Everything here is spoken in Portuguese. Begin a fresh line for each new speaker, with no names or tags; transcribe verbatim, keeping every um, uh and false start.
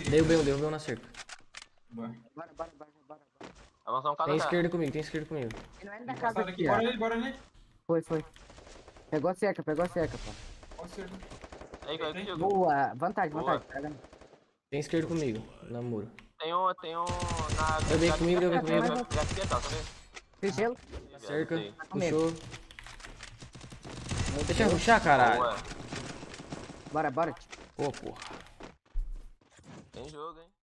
Dei o B, dei o B na cerca.
Bora.
Bora, bora, bora, bora.
Avançar um casa
Tem
já.
esquerda comigo, tem esquerda comigo.
Ele vai na casa
Passado
aqui,
aqui,
ó.
bora ali, bora ali.
Foi, foi. Pegou a cerca, pegou a cerca, pô.
Ó, cerca.
Aí, caiu contigo.
Boa, vantagem,
Boa.
vantagem. Pega.
Tem esquerda comigo, na muro.
Tem um, tem um na...
Deu bem comigo, deu bem comigo.
Gaspietal, tá vendo?
Fiz gelo.
Cerca,
Sei.
puxou. Deixa eu rushar, caralho.
Boa.
Bora, bora.
Pô, porra.
Tem jogo, hein?